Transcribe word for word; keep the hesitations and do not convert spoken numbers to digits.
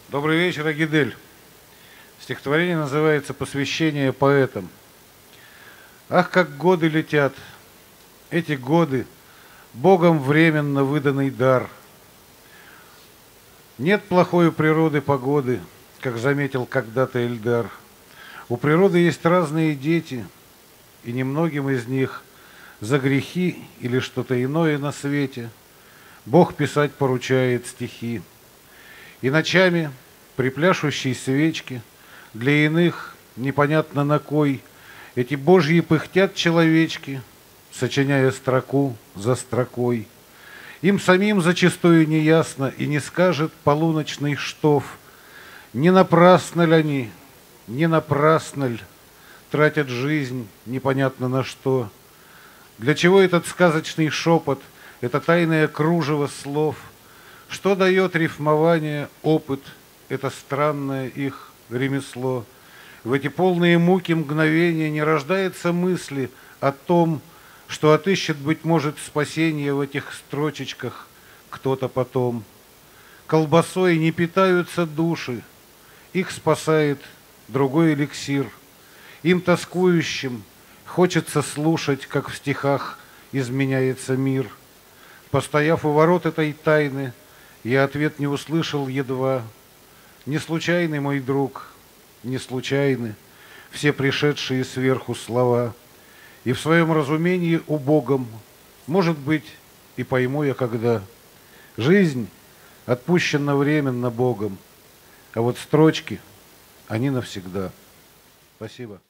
Добрый вечер, Агидель. Стихотворение называется «Посвящение поэтам». Ах, как годы летят, эти годы, Богом временно выданный дар. Нет плохой у природы погоды, как заметил когда-то Эльдар. У природы есть разные дети, и немногим из них за грехи или что-то иное на свете Бог писать поручает стихи. И ночами при пляшущей свечке для иных непонятно на кой эти божьи пыхтят человечки, сочиняя строку за строкой. Им самим зачастую не ясно и не скажет полуночный штоф, не напрасно ли они, не напрасно ли тратят жизнь непонятно на что. Для чего этот сказочный шепот, это тайное кружево слов? Что дает рифмование, опыт, это странное их ремесло? В эти полные муки мгновения не рождается мысли о том, что отыщет, быть может, спасение в этих строчечках кто-то потом. Колбасой не питаются души, их спасает другой эликсир. Им, тоскующим, хочется слушать, как в стихах изменяется мир. Постояв у ворот этой тайны, я ответ не услышал едва. Не случайный, мой друг, не случайны все пришедшие сверху слова. И в своем разумении убогом, может быть, и пойму я когда. Жизнь отпущена временно Богом, а вот строчки, они навсегда. Спасибо.